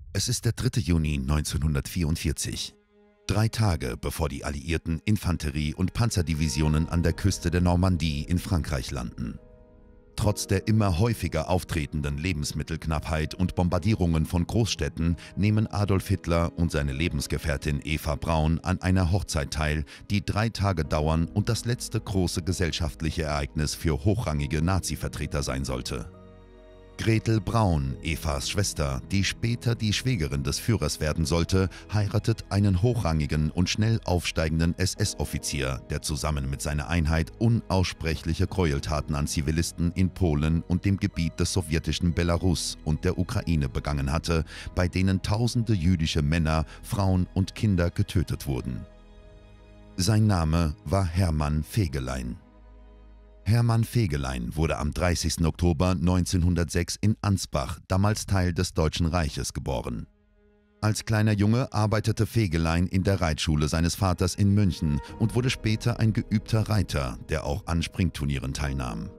Es ist der 3. Juni 1944. 3 Tage bevor die alliierten Infanterie- und Panzerdivisionen an der Küste der Normandie in Frankreich landen. Trotz der immer häufiger auftretenden Lebensmittelknappheit und Bombardierungen von Großstädten nehmen Adolf Hitler und seine Lebensgefährtin Eva Braun an einer Hochzeit teil, die 3 Tage dauern und das letzte große gesellschaftliche Ereignis für hochrangige Nazi-Vertreter sein sollte. Gretel Braun, Evas Schwester, die später die Schwägerin des Führers werden sollte, heiratet einen hochrangigen und schnell aufsteigenden SS-Offizier, der zusammen mit seiner Einheit unaussprechliche Gräueltaten an Zivilisten in Polen und dem Gebiet des sowjetischen Belarus und der Ukraine begangen hatte, bei denen tausende jüdische Männer, Frauen und Kinder getötet wurden. Sein Name war Hermann Fegelein. Hermann Fegelein wurde am 30. Oktober 1906 in Ansbach, damals Teil des Deutschen Reiches, geboren. Als kleiner Junge arbeitete Fegelein in der Reitschule seines Vaters in München und wurde später ein geübter Reiter, der auch an Springturnieren teilnahm.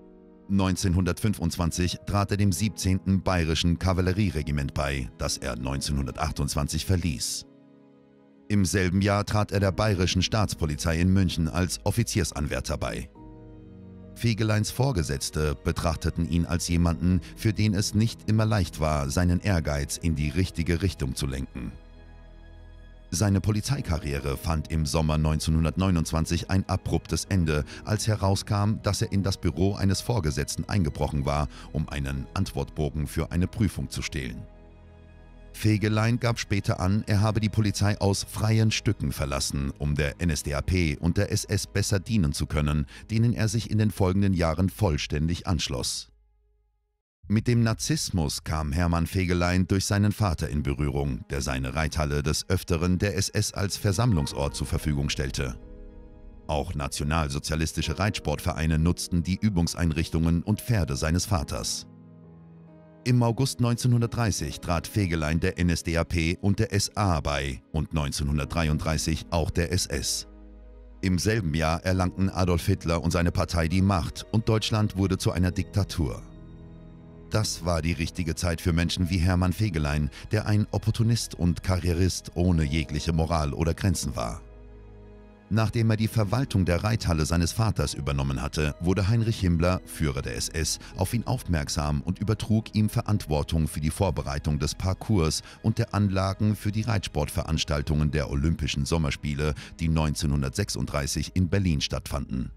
1925 trat er dem 17. Bayerischen Kavallerieregiment bei, das er 1928 verließ. Im selben Jahr trat er der Bayerischen Staatspolizei in München als Offiziersanwärter bei. Fegeleins Vorgesetzte betrachteten ihn als jemanden, für den es nicht immer leicht war, seinen Ehrgeiz in die richtige Richtung zu lenken. Seine Polizeikarriere fand im Sommer 1929 ein abruptes Ende, als herauskam, dass er in das Büro eines Vorgesetzten eingebrochen war, um einen Antwortbogen für eine Prüfung zu stehlen. Fegelein gab später an, er habe die Polizei aus freien Stücken verlassen, um der NSDAP und der SS besser dienen zu können, denen er sich in den folgenden Jahren vollständig anschloss. Mit dem Nazismus kam Hermann Fegelein durch seinen Vater in Berührung, der seine Reithalle des Öfteren der SS als Versammlungsort zur Verfügung stellte. Auch nationalsozialistische Reitsportvereine nutzten die Übungseinrichtungen und Pferde seines Vaters. Im August 1930 trat Fegelein der NSDAP und der SA bei und 1933 auch der SS. Im selben Jahr erlangten Adolf Hitler und seine Partei die Macht und Deutschland wurde zu einer Diktatur. Das war die richtige Zeit für Menschen wie Hermann Fegelein, der ein Opportunist und Karrierist ohne jegliche Moral oder Grenzen war. Nachdem er die Verwaltung der Reithalle seines Vaters übernommen hatte, wurde Heinrich Himmler, Führer der SS, auf ihn aufmerksam und übertrug ihm Verantwortung für die Vorbereitung des Parcours und der Anlagen für die Reitsportveranstaltungen der Olympischen Sommerspiele, die 1936 in Berlin stattfanden.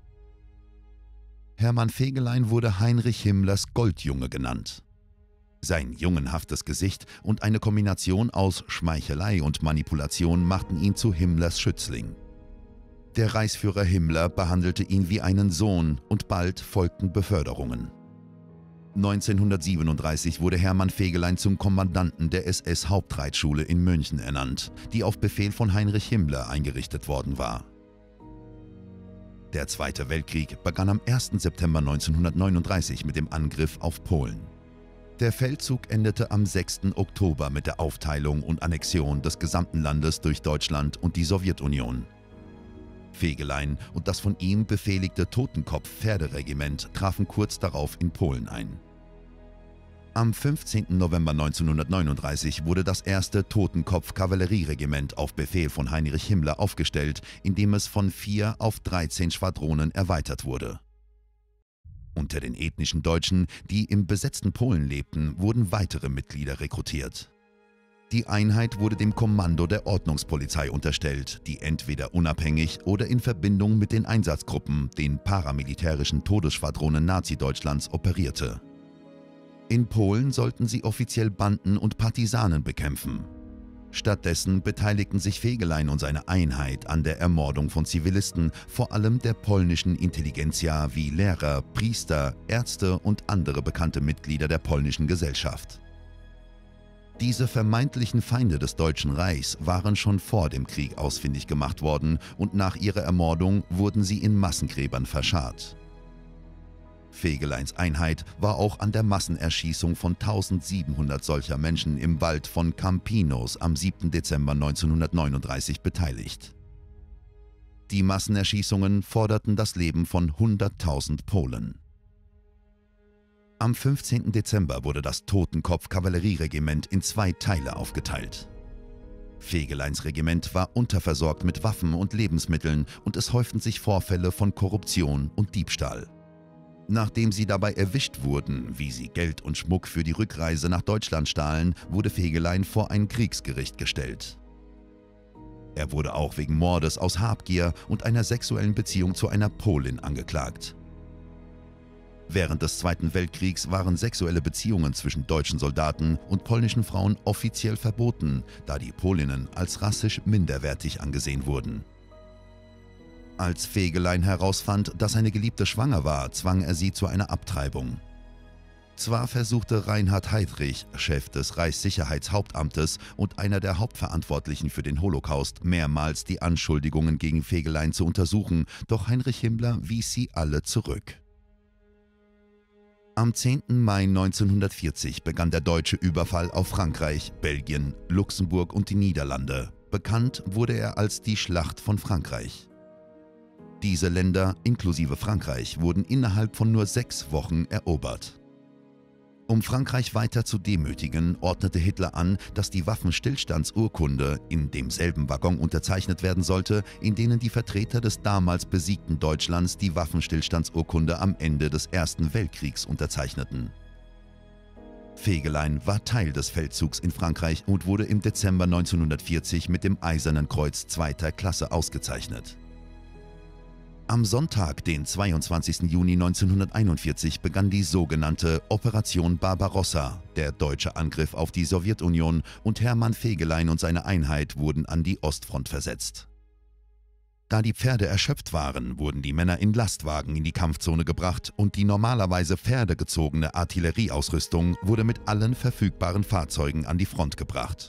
Hermann Fegelein wurde Heinrich Himmlers Goldjunge genannt. Sein jungenhaftes Gesicht und eine Kombination aus Schmeichelei und Manipulation machten ihn zu Himmlers Schützling. Der Reichsführer Himmler behandelte ihn wie einen Sohn und bald folgten Beförderungen. 1937 wurde Hermann Fegelein zum Kommandanten der SS-Hauptreitschule in München ernannt, die auf Befehl von Heinrich Himmler eingerichtet worden war. Der Zweite Weltkrieg begann am 1. September 1939 mit dem Angriff auf Polen. Der Feldzug endete am 6. Oktober mit der Aufteilung und Annexion des gesamten Landes durch Deutschland und die Sowjetunion. Fegelein und das von ihm befehligte Totenkopf-Pferderegiment trafen kurz darauf in Polen ein. Am 15. November 1939 wurde das erste Totenkopf-Kavallerieregiment auf Befehl von Heinrich Himmler aufgestellt, indem es von 4 auf 13 Schwadronen erweitert wurde. Unter den ethnischen Deutschen, die im besetzten Polen lebten, wurden weitere Mitglieder rekrutiert. Die Einheit wurde dem Kommando der Ordnungspolizei unterstellt, die entweder unabhängig oder in Verbindung mit den Einsatzgruppen, den paramilitärischen Todesschwadronen Nazi-Deutschlands, operierte. In Polen sollten sie offiziell Banden und Partisanen bekämpfen. Stattdessen beteiligten sich Fegelein und seine Einheit an der Ermordung von Zivilisten, vor allem der polnischen Intelligenzia wie Lehrer, Priester, Ärzte und andere bekannte Mitglieder der polnischen Gesellschaft. Diese vermeintlichen Feinde des Deutschen Reichs waren schon vor dem Krieg ausfindig gemacht worden und nach ihrer Ermordung wurden sie in Massengräbern verscharrt. Fegeleins Einheit war auch an der Massenerschießung von 1700 solcher Menschen im Wald von Campinos am 7. Dezember 1939 beteiligt. Die Massenerschießungen forderten das Leben von 100.000 Polen. Am 15. Dezember wurde das Totenkopf-Kavallerieregiment in 2 Teile aufgeteilt. Fegeleins Regiment war unterversorgt mit Waffen und Lebensmitteln und es häuften sich Vorfälle von Korruption und Diebstahl. Nachdem sie dabei erwischt wurden, wie sie Geld und Schmuck für die Rückreise nach Deutschland stahlen, wurde Fegelein vor ein Kriegsgericht gestellt. Er wurde auch wegen Mordes aus Habgier und einer sexuellen Beziehung zu einer Polin angeklagt. Während des Zweiten Weltkriegs waren sexuelle Beziehungen zwischen deutschen Soldaten und polnischen Frauen offiziell verboten, da die Polinnen als rassisch minderwertig angesehen wurden. Als Fegelein herausfand, dass seine Geliebte schwanger war, zwang er sie zu einer Abtreibung. Zwar versuchte Reinhard Heydrich, Chef des Reichssicherheitshauptamtes und einer der Hauptverantwortlichen für den Holocaust, mehrmals die Anschuldigungen gegen Fegelein zu untersuchen, doch Heinrich Himmler wies sie alle zurück. Am 10. Mai 1940 begann der deutsche Überfall auf Frankreich, Belgien, Luxemburg und die Niederlande. Bekannt wurde er als die Schlacht von Frankreich. Diese Länder, inklusive Frankreich, wurden innerhalb von nur 6 Wochen erobert. Um Frankreich weiter zu demütigen, ordnete Hitler an, dass die Waffenstillstandsurkunde in demselben Waggon unterzeichnet werden sollte, in denen die Vertreter des damals besiegten Deutschlands die Waffenstillstandsurkunde am Ende des Ersten Weltkriegs unterzeichneten. Fegelein war Teil des Feldzugs in Frankreich und wurde im Dezember 1940 mit dem Eisernen Kreuz 2. Klasse ausgezeichnet. Am Sonntag, den 22. Juni 1941, begann die sogenannte Operation Barbarossa, der deutsche Angriff auf die Sowjetunion, und Hermann Fegelein und seine Einheit wurden an die Ostfront versetzt. Da die Pferde erschöpft waren, wurden die Männer in Lastwagen in die Kampfzone gebracht und die normalerweise pferdegezogene Artillerieausrüstung wurde mit allen verfügbaren Fahrzeugen an die Front gebracht.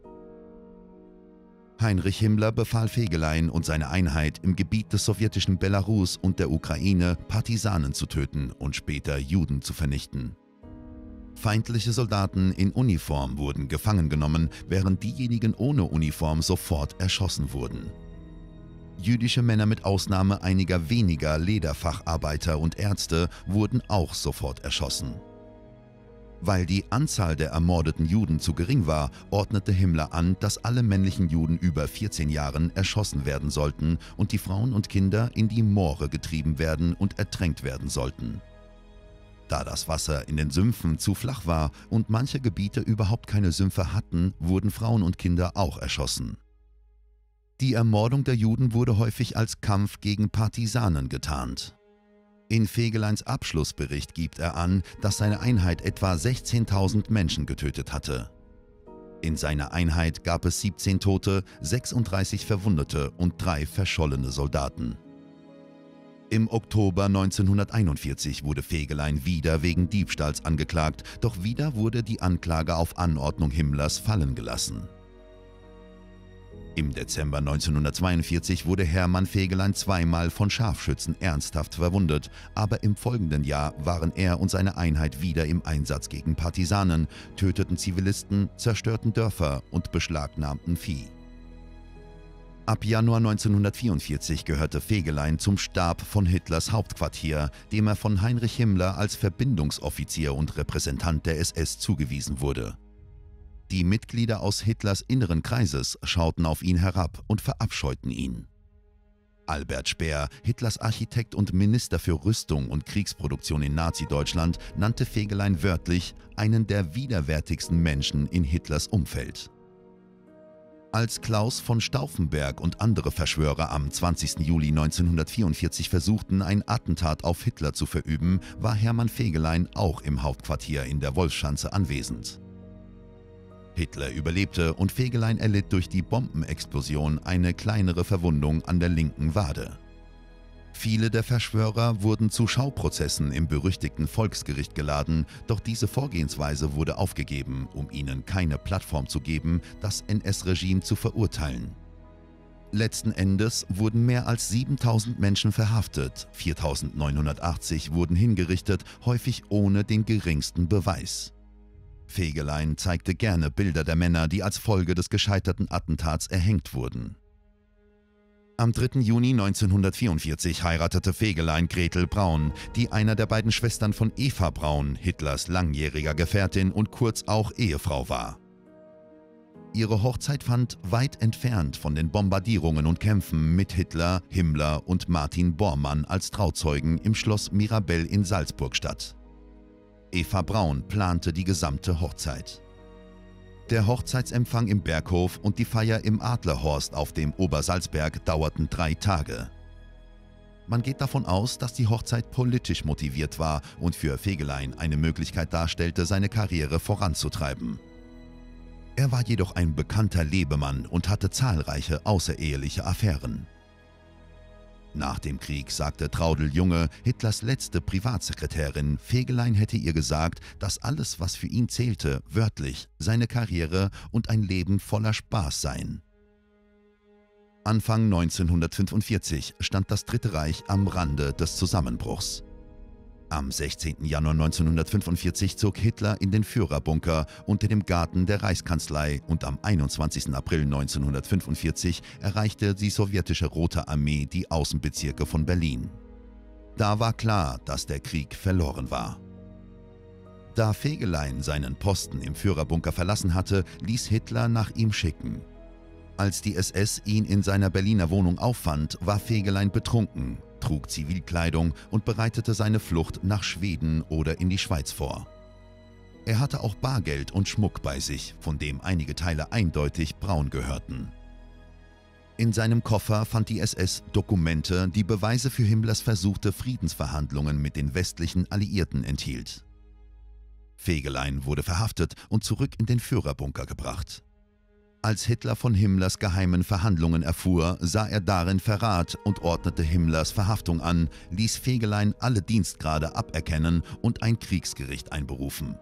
Heinrich Himmler befahl Fegelein und seine Einheit im Gebiet des sowjetischen Belarus und der Ukraine Partisanen zu töten und später Juden zu vernichten. Feindliche Soldaten in Uniform wurden gefangen genommen, während diejenigen ohne Uniform sofort erschossen wurden. Jüdische Männer mit Ausnahme einiger weniger Lederfacharbeiter und Ärzte wurden auch sofort erschossen. Weil die Anzahl der ermordeten Juden zu gering war, ordnete Himmler an, dass alle männlichen Juden über 14 Jahren erschossen werden sollten und die Frauen und Kinder in die Moore getrieben werden und ertränkt werden sollten. Da das Wasser in den Sümpfen zu flach war und manche Gebiete überhaupt keine Sümpfe hatten, wurden Frauen und Kinder auch erschossen. Die Ermordung der Juden wurde häufig als Kampf gegen Partisanen getarnt. In Fegeleins Abschlussbericht gibt er an, dass seine Einheit etwa 16.000 Menschen getötet hatte. In seiner Einheit gab es 17 Tote, 36 Verwundete und 3 verschollene Soldaten. Im Oktober 1941 wurde Fegelein wieder wegen Diebstahls angeklagt, doch wieder wurde die Anklage auf Anordnung Himmlers fallen gelassen. Im Dezember 1942 wurde Hermann Fegelein zweimal von Scharfschützen ernsthaft verwundet, aber im folgenden Jahr waren er und seine Einheit wieder im Einsatz gegen Partisanen, töteten Zivilisten, zerstörten Dörfer und beschlagnahmten Vieh. Ab Januar 1944 gehörte Fegelein zum Stab von Hitlers Hauptquartier, dem er von Heinrich Himmler als Verbindungsoffizier und Repräsentant der SS zugewiesen wurde. Die Mitglieder aus Hitlers inneren Kreises schauten auf ihn herab und verabscheuten ihn. Albert Speer, Hitlers Architekt und Minister für Rüstung und Kriegsproduktion in Nazi-Deutschland, nannte Fegelein wörtlich einen der widerwärtigsten Menschen in Hitlers Umfeld. Als Klaus von Stauffenberg und andere Verschwörer am 20. Juli 1944 versuchten, ein Attentat auf Hitler zu verüben, war Hermann Fegelein auch im Hauptquartier in der Wolfschanze anwesend. Hitler überlebte und Fegelein erlitt durch die Bombenexplosion eine kleinere Verwundung an der linken Wade. Viele der Verschwörer wurden zu Schauprozessen im berüchtigten Volksgericht geladen, doch diese Vorgehensweise wurde aufgegeben, um ihnen keine Plattform zu geben, das NS-Regime zu verurteilen. Letzten Endes wurden mehr als 7.000 Menschen verhaftet, 4.980 wurden hingerichtet, häufig ohne den geringsten Beweis. Fegelein zeigte gerne Bilder der Männer, die als Folge des gescheiterten Attentats erhängt wurden. Am 3. Juni 1944 heiratete Fegelein Gretel Braun, die einer der beiden Schwestern von Eva Braun, Hitlers langjähriger Gefährtin und kurz auch Ehefrau war. Ihre Hochzeit fand weit entfernt von den Bombardierungen und Kämpfen mit Hitler, Himmler und Martin Bormann als Trauzeugen im Schloss Mirabell in Salzburg statt. Eva Braun plante die gesamte Hochzeit. Der Hochzeitsempfang im Berghof und die Feier im Adlerhorst auf dem Obersalzberg dauerten 3 Tage. Man geht davon aus, dass die Hochzeit politisch motiviert war und für Fegelein eine Möglichkeit darstellte, seine Karriere voranzutreiben. Er war jedoch ein bekannter Lebemann und hatte zahlreiche außereheliche Affären. Nach dem Krieg sagte Traudl Junge, Hitlers letzte Privatsekretärin, Fegelein hätte ihr gesagt, dass alles, was für ihn zählte, wörtlich seine Karriere und ein Leben voller Spaß seien. Anfang 1945 stand das Dritte Reich am Rande des Zusammenbruchs. Am 16. Januar 1945 zog Hitler in den Führerbunker unter dem Garten der Reichskanzlei und am 21. April 1945 erreichte die sowjetische Rote Armee die Außenbezirke von Berlin. Da war klar, dass der Krieg verloren war. Da Fegelein seinen Posten im Führerbunker verlassen hatte, ließ Hitler nach ihm schicken. Als die SS ihn in seiner Berliner Wohnung auffand, war Fegelein betrunken, trug Zivilkleidung und bereitete seine Flucht nach Schweden oder in die Schweiz vor. Er hatte auch Bargeld und Schmuck bei sich, von dem einige Teile eindeutig Braun gehörten. In seinem Koffer fand die SS Dokumente, die Beweise für Himmlers versuchte Friedensverhandlungen mit den westlichen Alliierten enthielt. Fegelein wurde verhaftet und zurück in den Führerbunker gebracht. Als Hitler von Himmlers geheimen Verhandlungen erfuhr, sah er darin Verrat und ordnete Himmlers Verhaftung an, ließ Fegelein alle Dienstgrade aberkennen und ein Kriegsgericht einberufen.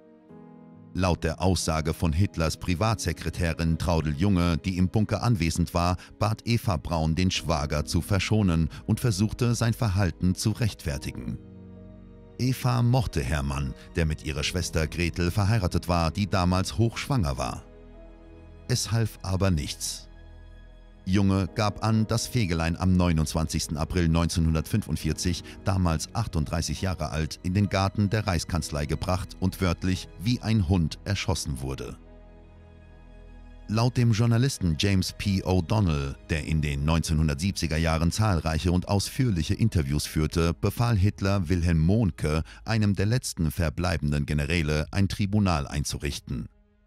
Laut der Aussage von Hitlers Privatsekretärin Traudl Junge, die im Bunker anwesend war, bat Eva Braun den Schwager zu verschonen und versuchte, sein Verhalten zu rechtfertigen. Eva mochte Hermann, der mit ihrer Schwester Gretel verheiratet war, die damals hochschwanger war. Es half aber nichts. Junge gab an, dass Fegelein am 29. April 1945, damals 38 Jahre alt, in den Garten der Reichskanzlei gebracht und wörtlich wie ein Hund erschossen wurde. Laut dem Journalisten James P. O'Donnell, der in den 1970er Jahren zahlreiche und ausführliche Interviews führte, befahl Hitler Wilhelm Mohnke, einem der letzten verbleibenden Generäle, ein Tribunal einzurichten.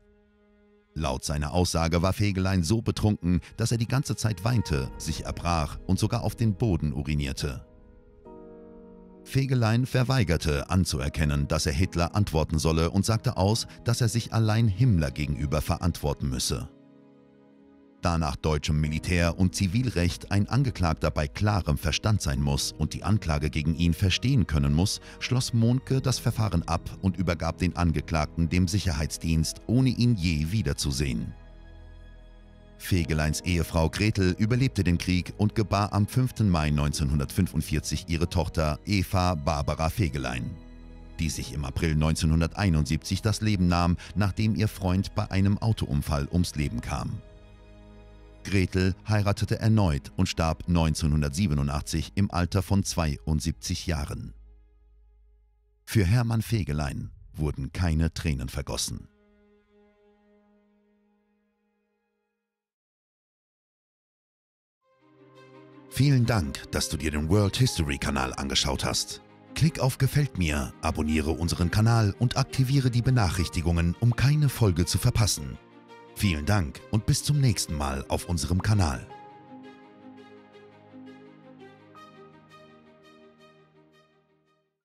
Laut seiner Aussage war Fegelein so betrunken, dass er die ganze Zeit weinte, sich erbrach und sogar auf den Boden urinierte. Fegelein verweigerte anzuerkennen, dass er Hitler antworten solle und sagte aus, dass er sich allein Himmler gegenüber verantworten müsse. Da nach deutschem Militär- und Zivilrecht ein Angeklagter bei klarem Verstand sein muss und die Anklage gegen ihn verstehen können muss, schloss Mohnke das Verfahren ab und übergab den Angeklagten dem Sicherheitsdienst, ohne ihn je wiederzusehen. Fegeleins Ehefrau Gretel überlebte den Krieg und gebar am 5. Mai 1945 ihre Tochter Eva Barbara Fegelein, die sich im April 1971 das Leben nahm, nachdem ihr Freund bei einem Autounfall ums Leben kam. Gretel heiratete erneut und starb 1987 im Alter von 72 Jahren. Für Hermann Fegelein wurden keine Tränen vergossen. Vielen Dank, dass du dir den World History Kanal angeschaut hast. Klick auf Gefällt mir, abonniere unseren Kanal und aktiviere die Benachrichtigungen, um keine Folge zu verpassen. Vielen Dank und bis zum nächsten Mal auf unserem Kanal.